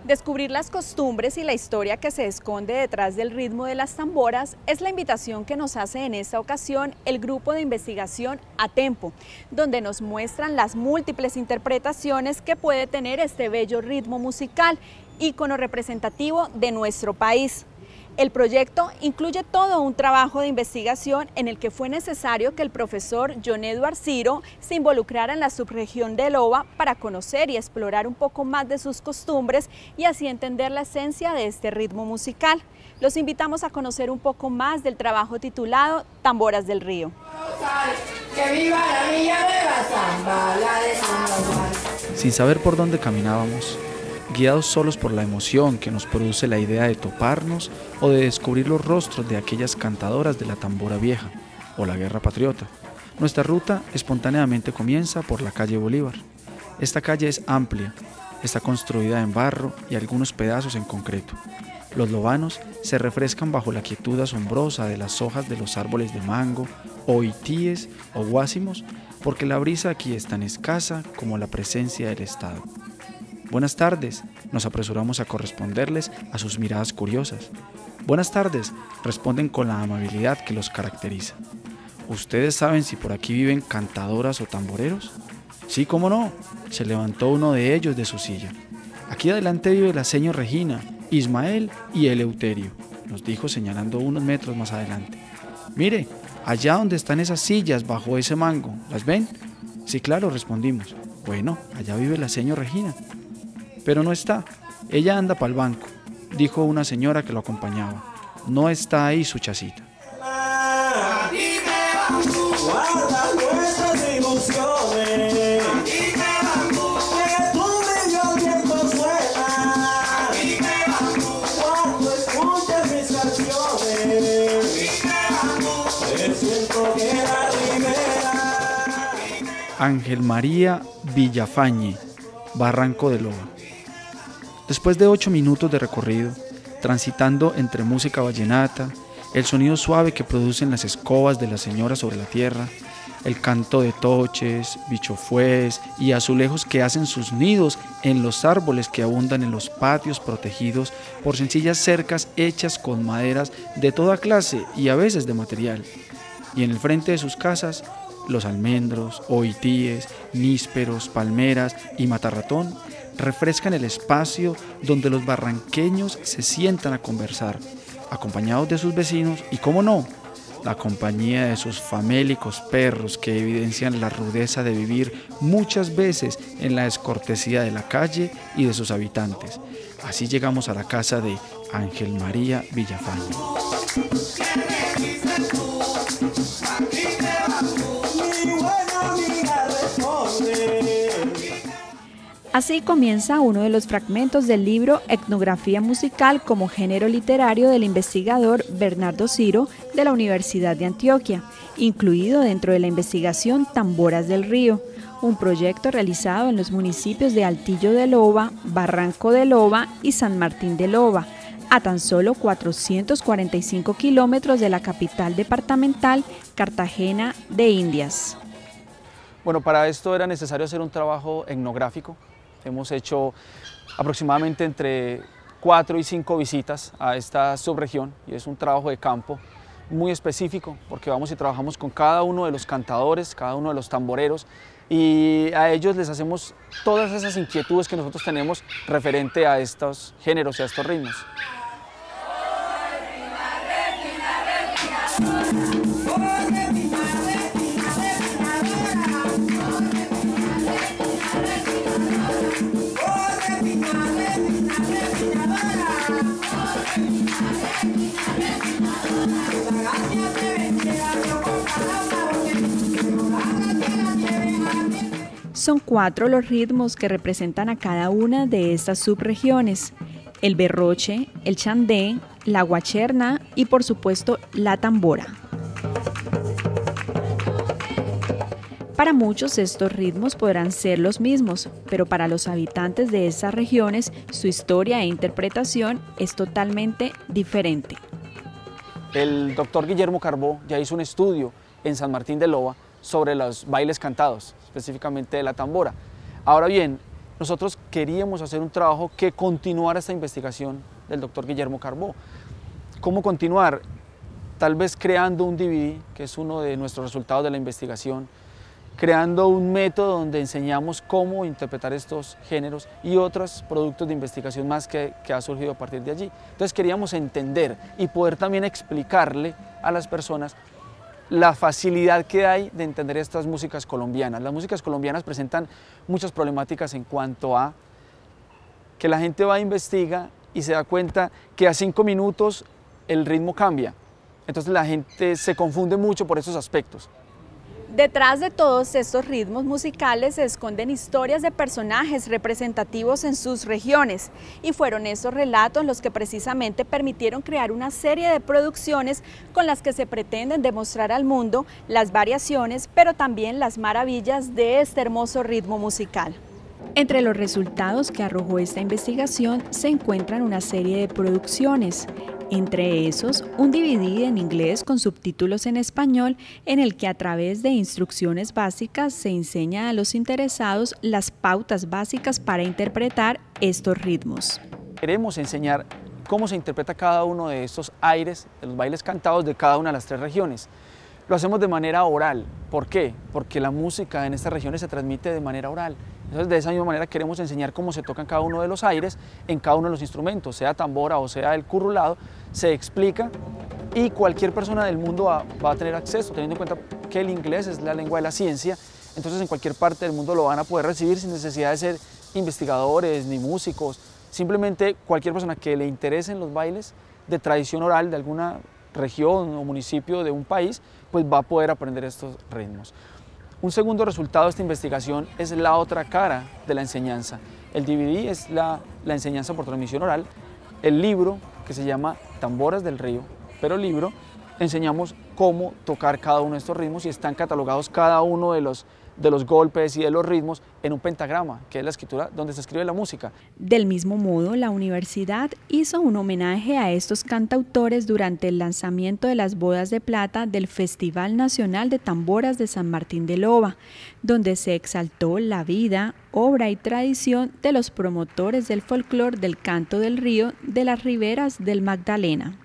Descubrir las costumbres y la historia que se esconde detrás del ritmo de las tamboras es la invitación que nos hace en esta ocasión el grupo de investigación Atempo, donde nos muestran las múltiples interpretaciones que puede tener este bello ritmo musical, ícono representativo de nuestro país. El proyecto incluye todo un trabajo de investigación en el que fue necesario que el profesor John Edward Ciro se involucrara en la subregión de Loba para conocer y explorar un poco más de sus costumbres y así entender la esencia de este ritmo musical. Los invitamos a conocer un poco más del trabajo titulado Tamboras del Río. ¡Que viva la Villanueva Zamba, la de Sandoval! Sin saber por dónde caminábamos, guiados solos por la emoción que nos produce la idea de toparnos o de descubrir los rostros de aquellas cantadoras de la tambora vieja o la guerra patriota. Nuestra ruta espontáneamente comienza por la calle Bolívar. Esta calle es amplia, está construida en barro y algunos pedazos en concreto. Los lobanos se refrescan bajo la quietud asombrosa de las hojas de los árboles de mango, o itíes o guásimos, porque la brisa aquí es tan escasa como la presencia del Estado. Buenas tardes, nos apresuramos a corresponderles a sus miradas curiosas. Buenas tardes, responden con la amabilidad que los caracteriza. ¿Ustedes saben si por aquí viven cantadoras o tamboreros? Sí, cómo no, se levantó uno de ellos de su silla. Aquí adelante vive la seño Regina, Ismael y Eleuterio, nos dijo señalando unos metros más adelante. Mire, allá donde están esas sillas bajo ese mango, ¿las ven? Sí, claro, respondimos. Bueno, allá vive la seño Regina. Pero no está, ella anda para el banco, dijo una señora que lo acompañaba. No está ahí su chacita. Ángel María Villafañe, Barranco de Loba. Después de 8 minutos de recorrido, transitando entre música vallenata, el sonido suave que producen las escobas de la señora sobre la tierra, el canto de toches, bichofués y azulejos que hacen sus nidos en los árboles que abundan en los patios protegidos por sencillas cercas hechas con maderas de toda clase y a veces de material. Y en el frente de sus casas, los almendros, oitíes, nísperos, palmeras y matarratón refrescan el espacio donde los barranqueños se sientan a conversar, acompañados de sus vecinos y, cómo no, la compañía de sus famélicos perros que evidencian la rudeza de vivir muchas veces en la descortesía de la calle y de sus habitantes. Así llegamos a la casa de Ángel María Villafañe. Así comienza uno de los fragmentos del libro Etnografía musical como género literario del investigador Bernardo Ciro de la Universidad de Antioquia, incluido dentro de la investigación Tamboras del Río, un proyecto realizado en los municipios de Altillo de Loba, Barranco de Loba y San Martín de Loba, a tan solo 445 kilómetros de la capital departamental, Cartagena de Indias. Bueno, para esto era necesario hacer un trabajo etnográfico. Hemos hecho aproximadamente entre 4 y 5 visitas a esta subregión y es un trabajo de campo muy específico porque vamos y trabajamos con cada uno de los cantadores, cada uno de los tamboreros y a ellos les hacemos todas esas inquietudes que nosotros tenemos referente a estos géneros y a estos ritmos. Son 4 los ritmos que representan a cada una de estas subregiones: el berroche, el chandé, la guacherna y por supuesto la tambora. Para muchos estos ritmos podrán ser los mismos, pero para los habitantes de esas regiones su historia e interpretación es totalmente diferente. El doctor Guillermo Carbó ya hizo un estudio en San Martín de Loba sobre los bailes cantados, específicamente de la tambora. Ahora bien, nosotros queríamos hacer un trabajo que continuara esta investigación del doctor Guillermo Carbó. ¿Cómo continuar? Tal vez creando un DVD, que es uno de nuestros resultados de la investigación, creando un método donde enseñamos cómo interpretar estos géneros y otros productos de investigación más que ha surgido a partir de allí. Entonces queríamos entender y poder también explicarle a las personas la facilidad que hay de entender estas músicas colombianas. Las músicas colombianas presentan muchas problemáticas en cuanto a que la gente va a investigar y se da cuenta que a 5 minutos el ritmo cambia. Entonces la gente se confunde mucho por esos aspectos. Detrás de todos estos ritmos musicales se esconden historias de personajes representativos en sus regiones y fueron esos relatos los que precisamente permitieron crear una serie de producciones con las que se pretenden demostrar al mundo las variaciones, pero también las maravillas de este hermoso ritmo musical. Entre los resultados que arrojó esta investigación se encuentran una serie de producciones, entre esos un DVD en inglés con subtítulos en español en el que a través de instrucciones básicas se enseña a los interesados las pautas básicas para interpretar estos ritmos. Queremos enseñar cómo se interpreta cada uno de estos aires, de los bailes cantados de cada una de las 3 regiones. Lo hacemos de manera oral. ¿Por qué? Porque la música en estas regiones se transmite de manera oral. Entonces, de esa misma manera queremos enseñar cómo se tocan cada uno de los aires en cada uno de los instrumentos, sea tambora o sea el currulado, se explica y cualquier persona del mundo va a tener acceso, teniendo en cuenta que el inglés es la lengua de la ciencia, entonces en cualquier parte del mundo lo van a poder recibir sin necesidad de ser investigadores ni músicos, simplemente cualquier persona que le interesen los bailes de tradición oral de alguna región o municipio de un país, pues va a poder aprender estos ritmos. Un segundo resultado de esta investigación es la otra cara de la enseñanza. El DVD es la enseñanza por transmisión oral, el libro que se llama Tamboras del Río, pero libro, enseñamos cómo tocar cada uno de estos ritmos y están catalogados cada uno de los golpes y de los ritmos en un pentagrama, que es la escritura donde se escribe la música. Del mismo modo, la universidad hizo un homenaje a estos cantautores durante el lanzamiento de las bodas de plata del Festival Nacional de Tamboras de San Martín de Loba, donde se exaltó la vida, obra y tradición de los promotores del folclore del canto del río de las riberas del Magdalena.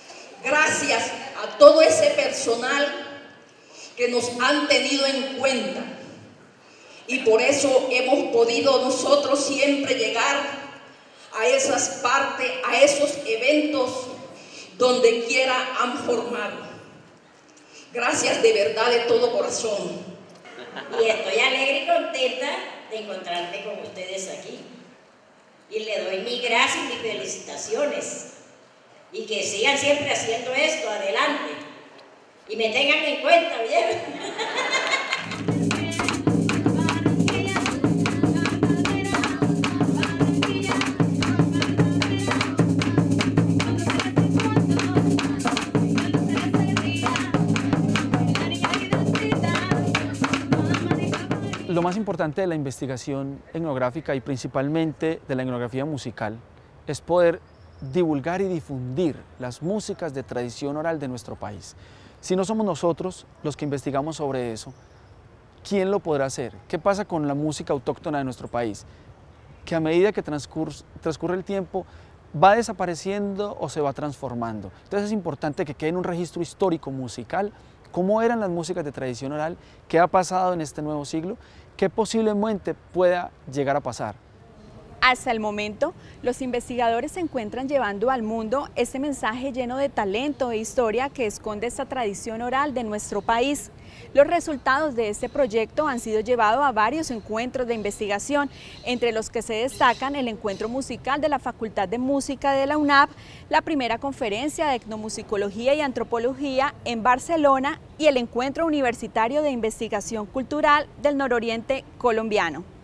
Gracias a todo ese personal que nos han tenido en cuenta y por eso hemos podido nosotros siempre llegar a esas partes, a esos eventos donde quiera han formado. Gracias de verdad de todo corazón. Y estoy alegre y contenta de encontrarme con ustedes aquí. Y le doy mis gracias y mis felicitaciones. Y que sigan siempre haciendo esto, adelante. Y me tengan en cuenta, ¿bien? Lo más importante de la investigación etnográfica y principalmente de la etnografía musical es poder divulgar y difundir las músicas de tradición oral de nuestro país. Si no somos nosotros los que investigamos sobre eso, ¿quién lo podrá hacer? ¿Qué pasa con la música autóctona de nuestro país? Que a medida que transcurre el tiempo va desapareciendo o se va transformando. Entonces es importante que quede en un registro histórico musical cómo eran las músicas de tradición oral, qué ha pasado en este nuevo siglo, qué posiblemente pueda llegar a pasar. Hasta el momento, los investigadores se encuentran llevando al mundo este mensaje lleno de talento e historia que esconde esta tradición oral de nuestro país. Los resultados de este proyecto han sido llevados a varios encuentros de investigación, entre los que se destacan el encuentro musical de la Facultad de Música de la UNAP, la primera conferencia de etnomusicología y antropología en Barcelona y el encuentro universitario de investigación cultural del nororiente colombiano.